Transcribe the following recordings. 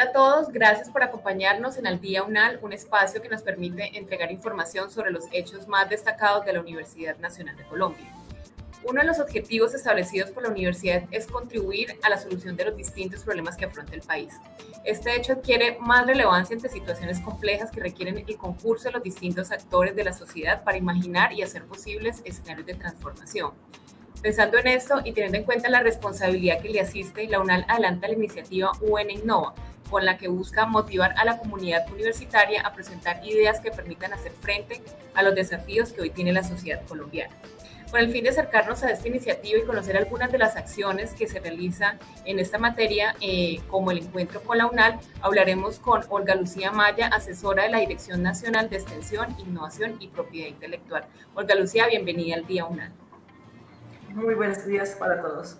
Hola a todos, gracias por acompañarnos en Al Día UNAL, un espacio que nos permite entregar información sobre los hechos más destacados de la Universidad Nacional de Colombia. Uno de los objetivos establecidos por la universidad es contribuir a la solución de los distintos problemas que afronta el país. Este hecho adquiere más relevancia ante situaciones complejas que requieren el concurso de los distintos actores de la sociedad para imaginar y hacer posibles escenarios de transformación. Pensando en esto y teniendo en cuenta la responsabilidad que le asiste, la UNAL adelanta la iniciativa UN Innova, con la que busca motivar a la comunidad universitaria a presentar ideas que permitan hacer frente a los desafíos que hoy tiene la sociedad colombiana. Con el fin de acercarnos a esta iniciativa y conocer algunas de las acciones que se realizan en esta materia, como el encuentro con la UNAL, hablaremos con Olga Lucía Maya, asesora de la Dirección Nacional de Extensión, Innovación y Propiedad Intelectual. Olga Lucía, bienvenida al Día UNAL. Muy buenos días para todos.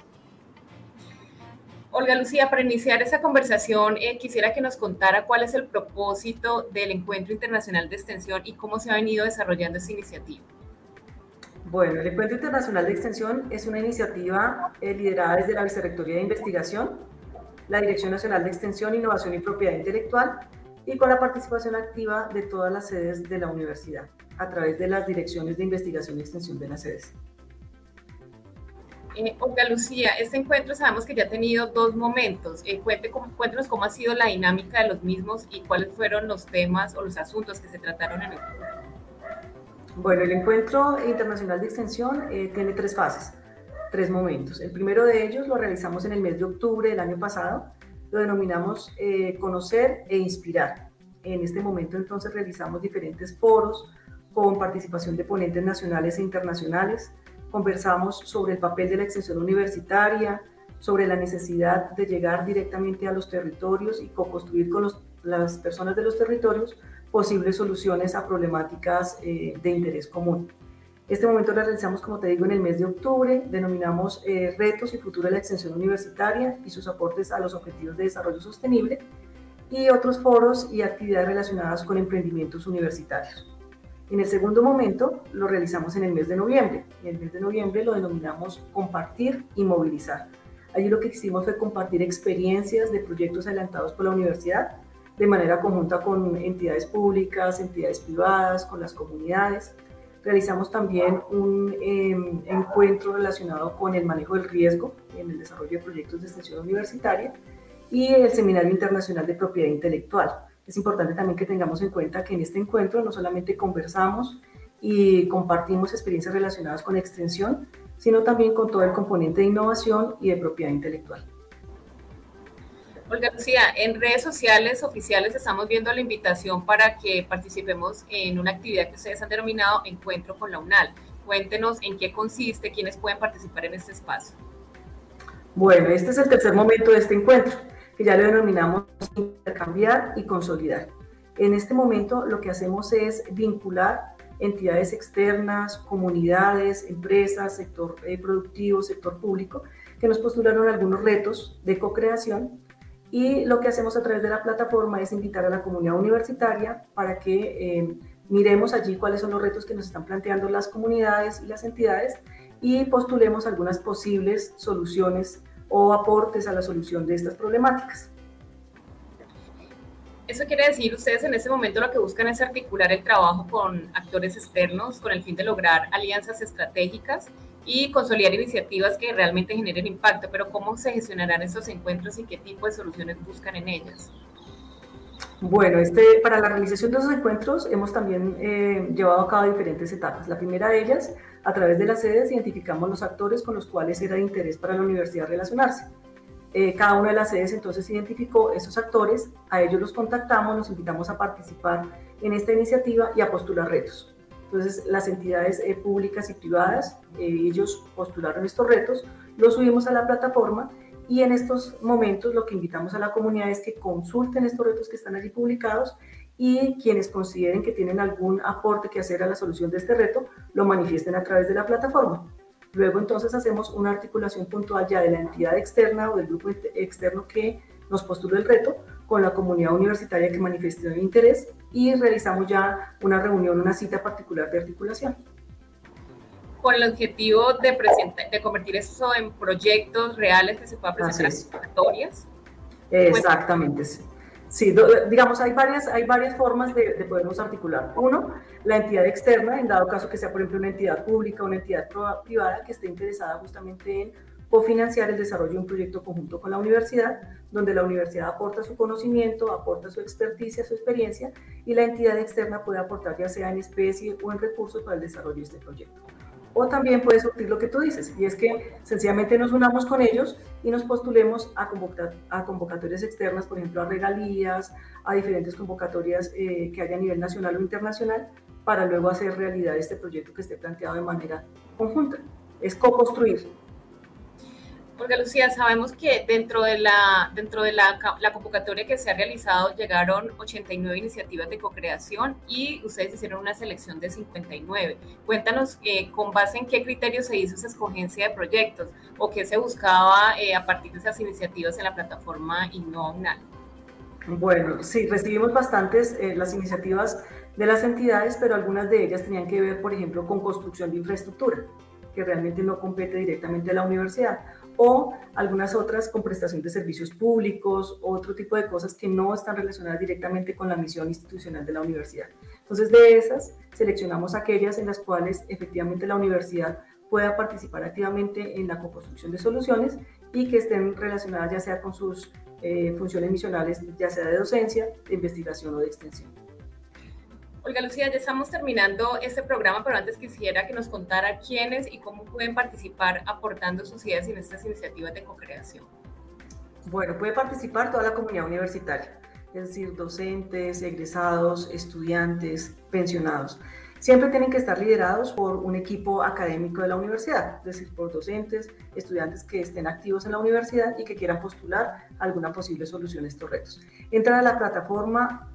Olga Lucía, para iniciar esta conversación, quisiera que nos contara cuál es el propósito del Encuentro Internacional de Extensión y cómo se ha venido desarrollando esta iniciativa. Bueno, el Encuentro Internacional de Extensión es una iniciativa liderada desde la Vicerrectoría de Investigación, la Dirección Nacional de Extensión, Innovación y Propiedad Intelectual, y con la participación activa de todas las sedes de la universidad, a través de las direcciones de investigación y extensión de las sedes. Olga Lucía, este encuentro sabemos que ya ha tenido dos momentos. Cuéntenos cómo ha sido la dinámica de los mismos y cuáles fueron los temas o los asuntos que se trataron en el encuentro. Bueno, el Encuentro Internacional de Extensión tiene tres fases, tres momentos. El primero de ellos lo realizamos en el mes de octubre del año pasado, lo denominamos Conocer e Inspirar. En este momento entonces realizamos diferentes foros con participación de ponentes nacionales e internacionales. Conversamos sobre el papel de la extensión universitaria, sobre la necesidad de llegar directamente a los territorios y co-construir con las personas de los territorios posibles soluciones a problemáticas de interés común. Este momento lo realizamos, como te digo, en el mes de octubre, denominamos Retos y Futuro de la Extensión Universitaria y sus aportes a los Objetivos de Desarrollo Sostenible, y otros foros y actividades relacionadas con emprendimientos universitarios. En el segundo momento lo realizamos en el mes de noviembre. En el mes de noviembre lo denominamos Compartir y Movilizar. Allí lo que hicimos fue compartir experiencias de proyectos adelantados por la universidad de manera conjunta con entidades públicas, entidades privadas, con las comunidades. Realizamos también un encuentro relacionado con el manejo del riesgo en el desarrollo de proyectos de extensión universitaria y el Seminario Internacional de Propiedad Intelectual. Es importante también que tengamos en cuenta que en este encuentro no solamente conversamos y compartimos experiencias relacionadas con extensión, sino también con todo el componente de innovación y de propiedad intelectual. Olga Lucía, en redes sociales oficiales estamos viendo la invitación para que participemos en una actividad que ustedes han denominado Encuentro con la UNAL. Cuéntenos en qué consiste, quiénes pueden participar en este espacio. Bueno, este es el tercer momento de este encuentro, que ya lo denominamos intercambiar y consolidar. En este momento lo que hacemos es vincular entidades externas, comunidades, empresas, sector productivo, sector público, que nos postularon algunos retos de co-creación, y lo que hacemos a través de la plataforma es invitar a la comunidad universitaria para que miremos allí cuáles son los retos que nos están planteando las comunidades y las entidades y postulemos algunas posibles soluciones o aportes a la solución de estas problemáticas. Eso quiere decir, ustedes en este momento lo que buscan es articular el trabajo con actores externos con el fin de lograr alianzas estratégicas y consolidar iniciativas que realmente generen impacto, pero ¿cómo se gestionarán estos encuentros y qué tipo de soluciones buscan en ellas? Bueno, para la realización de esos encuentros hemos también llevado a cabo diferentes etapas. La primera de ellas, a través de las sedes, identificamos los actores con los cuales era de interés para la universidad relacionarse. Cada una de las sedes entonces identificó esos actores, a ellos los contactamos, los invitamos a participar en esta iniciativa y a postular retos. Entonces, las entidades públicas y privadas, ellos postularon estos retos, los subimos a la plataforma y en estos momentos lo que invitamos a la comunidad es que consulten estos retos que están allí publicados y quienes consideren que tienen algún aporte que hacer a la solución de este reto, lo manifiesten a través de la plataforma. Luego entonces hacemos una articulación puntual ya de la entidad externa o del grupo externo que nos postuló el reto con la comunidad universitaria que manifestó el interés y realizamos ya una reunión, una cita particular de articulación. Con el objetivo de convertir eso en proyectos reales que se puedan presentar en convocatorias. Exactamente, sí. Sí, digamos, hay varias formas de podernos articular. Uno, la entidad externa, en dado caso que sea, por ejemplo, una entidad pública o una entidad privada que esté interesada justamente en cofinanciar el desarrollo de un proyecto conjunto con la universidad, donde la universidad aporta su conocimiento, aporta su experticia, su experiencia, y la entidad externa puede aportar ya sea en especie o en recursos para el desarrollo de este proyecto. O también puede surtir lo que tú dices, y es que sencillamente nos unamos con ellos y nos postulemos a convocatorias externas, por ejemplo, a regalías, a diferentes convocatorias que haya a nivel nacional o internacional, para luego hacer realidad este proyecto que esté planteado de manera conjunta. Es co-construir. Olga Lucía, sabemos que dentro de la convocatoria que se ha realizado llegaron 89 iniciativas de co-creación y ustedes hicieron una selección de 59. Cuéntanos con base en qué criterios se hizo esa escogencia de proyectos o qué se buscaba a partir de esas iniciativas en la plataforma Innova UNAL. Bueno, sí, recibimos bastantes las iniciativas de las entidades, pero algunas de ellas tenían que ver, por ejemplo, con construcción de infraestructura, que realmente no compete directamente a la universidad, o algunas otras con prestación de servicios públicos, otro tipo de cosas que no están relacionadas directamente con la misión institucional de la universidad. Entonces, de esas, seleccionamos aquellas en las cuales efectivamente la universidad pueda participar activamente en la co-construcción de soluciones y que estén relacionadas ya sea con sus funciones misionales, ya sea de docencia, de investigación o de extensión. Olga Lucía, ya estamos terminando este programa, pero antes quisiera que nos contara quiénes y cómo pueden participar aportando sus ideas en estas iniciativas de co-creación. Bueno, puede participar toda la comunidad universitaria, es decir, docentes, egresados, estudiantes, pensionados. Siempre tienen que estar liderados por un equipo académico de la universidad, es decir, por docentes, estudiantes que estén activos en la universidad y que quieran postular alguna posible solución a estos retos. Entran a la plataforma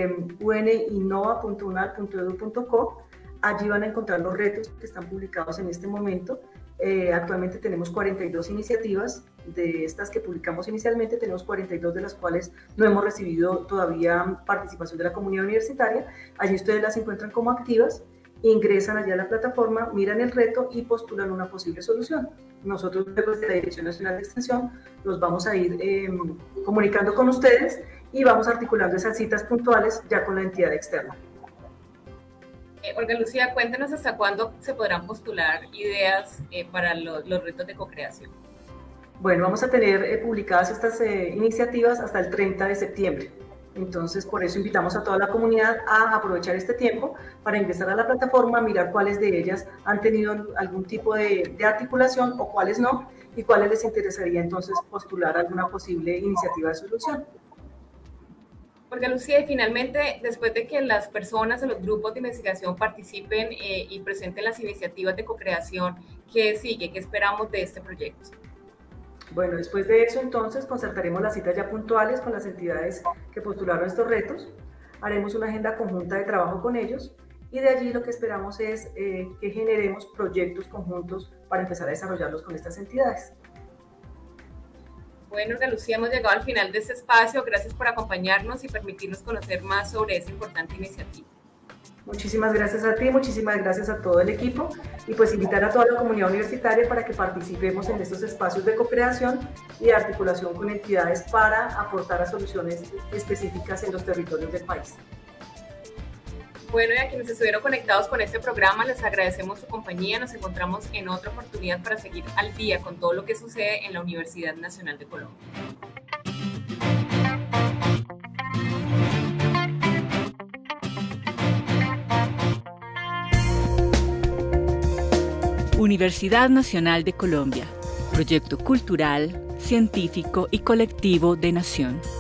uninnova.unal.edu.co. Allí van a encontrar los retos que están publicados en este momento. Actualmente tenemos 42 iniciativas. De estas que publicamos inicialmente, tenemos 42 de las cuales no hemos recibido todavía participación de la comunidad universitaria. Allí ustedes las encuentran como activas, ingresan allá a la plataforma, miran el reto y postulan una posible solución. Nosotros, desde la Dirección Nacional de Extensión, los vamos a ir comunicando con ustedes y vamos articulando esas citas puntuales ya con la entidad externa. Olga Lucía, cuéntenos hasta cuándo se podrán postular ideas para los retos de co-creación. Bueno, vamos a tener publicadas estas iniciativas hasta el 30 de septiembre. Entonces, por eso invitamos a toda la comunidad a aprovechar este tiempo para ingresar a la plataforma, mirar cuáles de ellas han tenido algún tipo de articulación o cuáles no, y cuáles les interesaría entonces postular alguna posible iniciativa de solución. Olga Lucía, y finalmente, después de que las personas o los grupos de investigación participen y presenten las iniciativas de co-creación, ¿qué sigue? ¿Qué esperamos de este proyecto? Bueno, después de eso, entonces, concertaremos las citas ya puntuales con las entidades que postularon estos retos, haremos una agenda conjunta de trabajo con ellos y de allí lo que esperamos es que generemos proyectos conjuntos para empezar a desarrollarlos con estas entidades. Bueno, Olga Lucía, hemos llegado al final de este espacio. Gracias por acompañarnos y permitirnos conocer más sobre esta importante iniciativa. Muchísimas gracias a ti, muchísimas gracias a todo el equipo y pues invitar a toda la comunidad universitaria para que participemos en estos espacios de co-creación y de articulación con entidades para aportar a soluciones específicas en los territorios del país. Bueno, y a quienes estuvieron conectados con este programa, les agradecemos su compañía. Nos encontramos en otra oportunidad para seguir al día con todo lo que sucede en la Universidad Nacional de Colombia. Universidad Nacional de Colombia, proyecto cultural, científico y colectivo de nación.